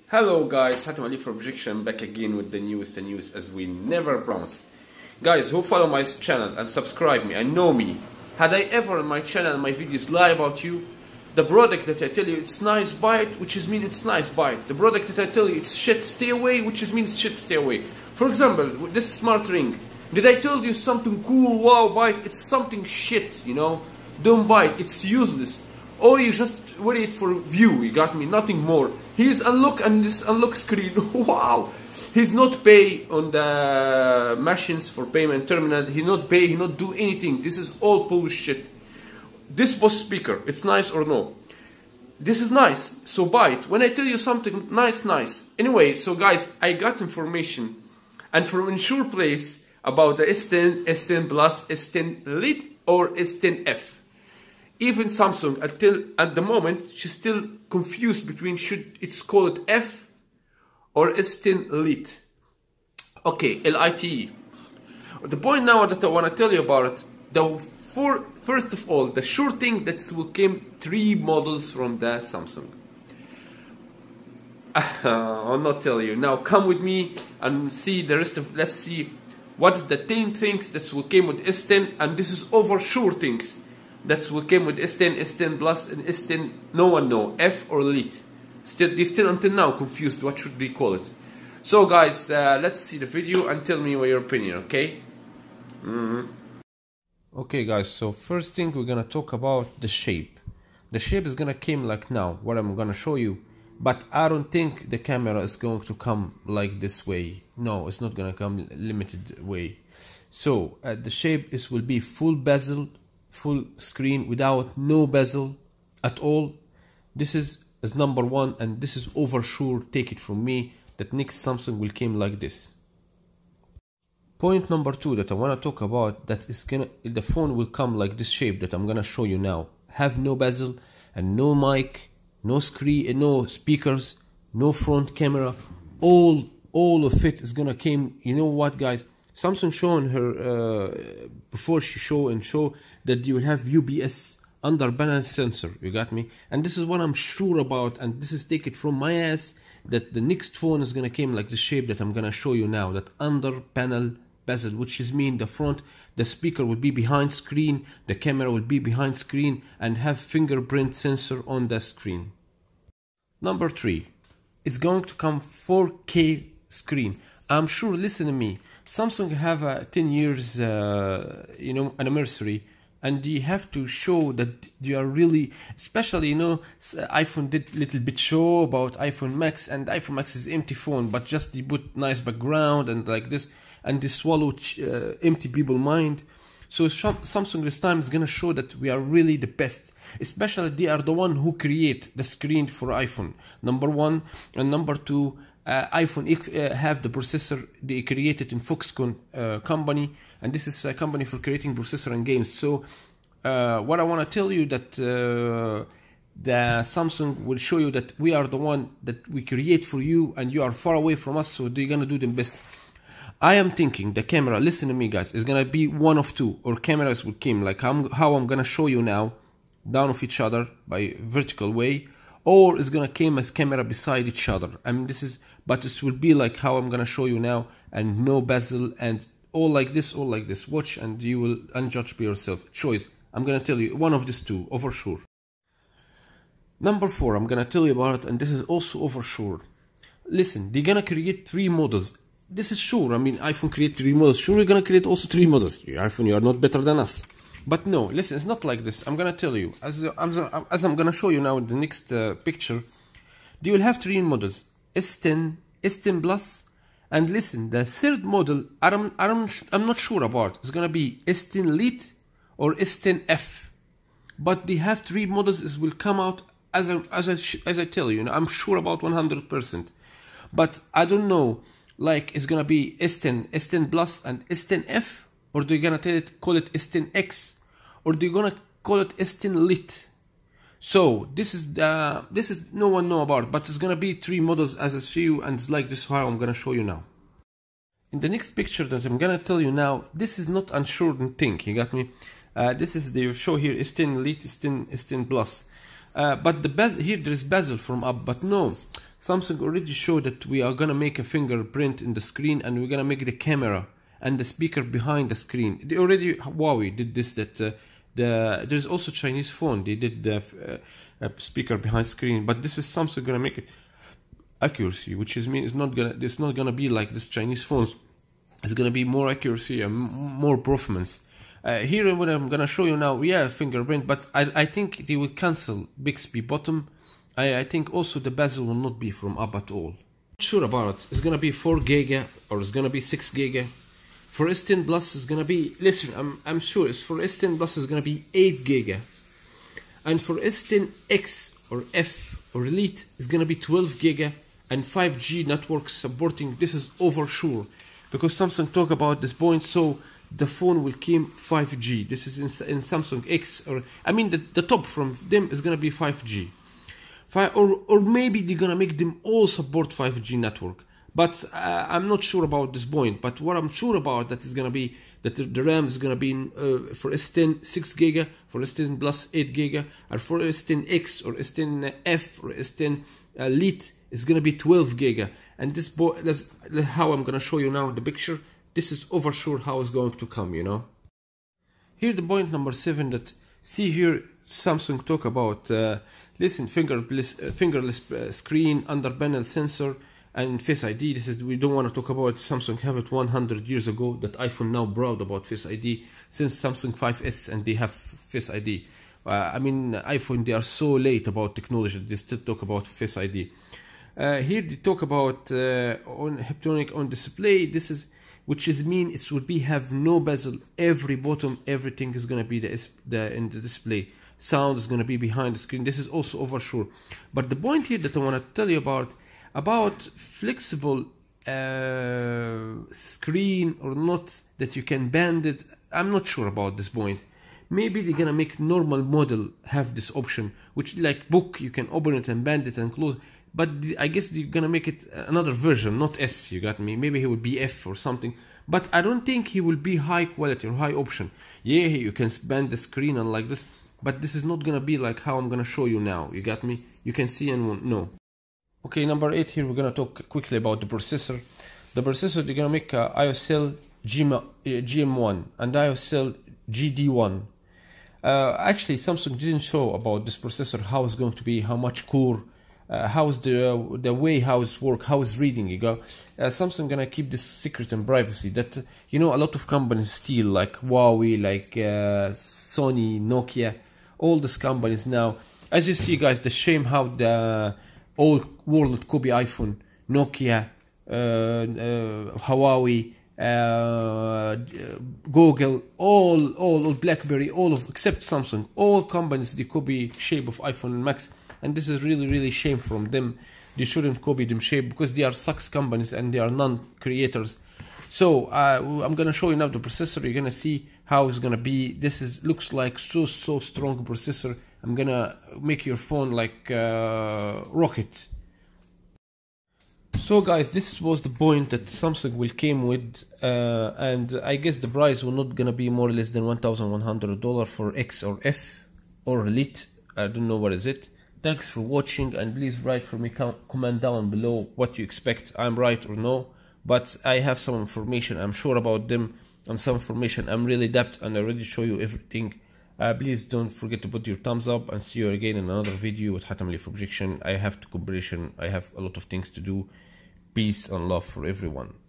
Hello guys, Hatem Ali for Projection back again with the newest news as we never promised. Guys who follow my channel and subscribe me and know me, had I ever in my channel and my videos lie about you? The product that I tell you it's nice, buy it, which is mean it's nice, buy it. The product that I tell you it's shit, stay away, which is means shit, stay away. For example, this smart ring. Did I tell you something cool, wow, buy it? It's something shit, you know? Don't buy it, it's useless. Or you just wear it for view, you got me, nothing more. He's unlock and this unlock screen, wow! He's not pay on the machines for payment terminal, he not pay, he not do anything. This is all bullshit. This Bose speaker, it's nice or no? This is nice, so buy it. When I tell you something nice, nice. Anyway, so guys, I got information and from Insure Place about the S10, S10 Plus, S10 Lite or S10F. Even Samsung, until at the moment, she's still confused between should it's called F or S10 Lite. Okay, LITE. The point now that I want to tell you about it, first of all, the sure thing that will came 3 models from the Samsung. I'll not tell you. Now come with me and see the rest of, let's see what is the 10 things that will came with S10, and this is over sure things. That will came with S10, S10 Plus, and S10. No one know F or Lite. They still until now confused. What should we call it? So guys, let's see the video and tell me your opinion. Okay. Okay, guys. So first thing we're gonna talk about the shape. The shape is gonna come like now. What I'm gonna show you, but I don't think the camera is going to come like this way. No, it's not gonna come limited way. So the shape will be full bezel. Full screen without no bezel at all. This is number 1, and this is over sure, take it from me, that next Samsung will come like this. Point number 2 that I want to talk about, that is the phone will come like this shape that I'm gonna show you now. Have no bezel and no mic, no screen, no speakers, no front camera. All of it is gonna come. You know what, guys? Samsung showing her before she show that you will have UBS under panel sensor. You got me? And this is what I'm sure about, and this is take it from my ass, that the next phone is gonna come like the shape that I'm gonna show you now. That under panel bezel, which is mean the front, the speaker will be behind screen, the camera will be behind screen, and have fingerprint sensor on the screen. Number 3, it's going to come 4K screen. I'm sure, listen to me. Samsung have 10 years, you know, anniversary, and you have to show that you are really, especially, you know, iPhone did little bit show about iPhone Max, and iPhone Max is empty phone, but just they put nice background and like this, and they swallow empty people mind. So Samsung this time is gonna show that we are really the best, especially they are the one who create the screen for iPhone. Number 1 and number 2. iPhone have the processor they created in Foxconn company, and this is a company for creating processor and games. So what I want to tell you that the Samsung will show you that we are the one that we create for you, and you are far away from us, so they're gonna do the best. I am thinking the camera, listen to me guys, is gonna be one of 2, or cameras will come like how I'm gonna show you now, down of each other by vertical way, or it's gonna come as camera beside each other. I mean, this is, but it will be like how I'm gonna show you now, and no bezel, and all like this, all like this. Watch and you will unjudge by yourself. Choice. I'm gonna tell you one of these 2 over sure. Number 4, I'm gonna tell you about it, and this is also over sure. Listen, they're gonna create 3 models. This is sure. I mean, iPhone create 3 models. Sure, we're gonna create also 3 models. iPhone, you are not better than us. But no, listen, it's not like this. I'm gonna tell you, as I'm gonna show you now in the next picture, you will have 3 models: S10, S10 Plus, and listen, the 3rd model I'm not sure about. It's gonna be S10 Lite or S10F. But they have 3 models. It will come out as I tell you. I'm sure about 100%. But I don't know. Like it's gonna be S10, S10 Plus, and S10F, or they're gonna call it S10X. Or they're gonna call it S10 Lite. So this is no one know about, but it's gonna be 3 models as I see you, and it's like this how I'm gonna show you now. In the next picture that I'm gonna tell you now, this is not unsure thing. You got me? This is the show here S10 Lite, S10 Plus. But the bezel here, there is bezel from up, but no. Samsung already showed that we are gonna make a fingerprint in the screen, and we're gonna make the camera and the speaker behind the screen. They already, Huawei did this. There's also Chinese phone, they did the speaker behind screen, but this is Samsung gonna make it accuracy, which is mean it's not gonna be like this Chinese phones. It's gonna be more accuracy and more performance. Here what I'm gonna show you now, yeah, fingerprint, but I think they will cancel Bixby bottom. I think also the bezel will not be from up at all. Not sure about it. It's gonna be 4 giga or it's gonna be 6 giga. For S10 Plus is gonna be, listen, I'm sure it's for S10 Plus is gonna be 8 giga, and for S10X or F or Elite is gonna be 12 giga and 5G network supporting. This is over sure, because Samsung talk about this point, so the phone will come 5G. This is in Samsung X, or I mean the top from them is gonna be 5G. Or maybe they're gonna make them all support 5G network, but I'm not sure about this point. But what I'm sure about that is gonna be that the RAM is gonna be for S10 6 giga, for S10 Plus 8 giga, and for S10X or S10F or S10 Elite is gonna be 12 giga. And this that's how I'm gonna show you now the picture. This is over sure how it's going to come, you know. Here the point number 7, that see here Samsung talk about listen, fingerless screen, under panel sensor, and Face ID. This is, we don't want to talk about Samsung have it 100 years ago. That iPhone now proud about Face ID since Samsung 5S, and they have Face ID. I mean iPhone, they are so late about technology, they still talk about Face ID. Here they talk about on Haptonic on display. This is, which is mean it will be have no bezel, every bottom, everything is gonna be in the display. Sound is gonna be behind the screen. This is also over sure. But the point here that I want to tell you about flexible screen or not, that you can bend it, I'm not sure about this point. Maybe they're gonna make normal model have this option, which like book, you can open it and bend it and close. But I guess they're gonna make it another version, not S, you got me? Maybe he will be F or something. But I don't think he will be high quality or high option. Yeah, you can bend the screen and like this, but this is not gonna be like how I'm gonna show you now, you got me? You can see and won't know. Okay, number 8 here, we're gonna talk quickly about the processor. The processor, they're gonna make IOCL GM1 and IOCL GD1. Actually, Samsung didn't show about this processor, how it's going to be, how much core, how's the way how it's work, how it's reading. You go, Samsung gonna keep this secret and privacy. That, you know, a lot of companies steal, like Huawei, like Sony, Nokia, all these companies now. As you see, guys, the shame how the old world copy iPhone, Nokia, Huawei, Google, all BlackBerry, all of except Samsung, all companies they copy shape of iPhone and Max, and this is really shame from them. They shouldn't copy them shape, because they are sucks companies and they are non-creators. So I'm gonna show you now the processor. You're gonna see how it's gonna be. This is looks like so strong processor. I'm gonna make your phone like rocket. So guys, this was the point that Samsung will came with, and I guess the price will not gonna be more or less than $1,100 for X or F or Elite. I don't know what is it. Thanks for watching, and please write for me, comment down below what you expect. I'm right or no, but I have some information I'm sure about them, and some information I'm really depth, and I already show you everything. Please don't forget to put your thumbs up, and see you again in another video with Hatem Ali Projection. I have to cooperation, I have a lot of things to do. Peace and love for everyone.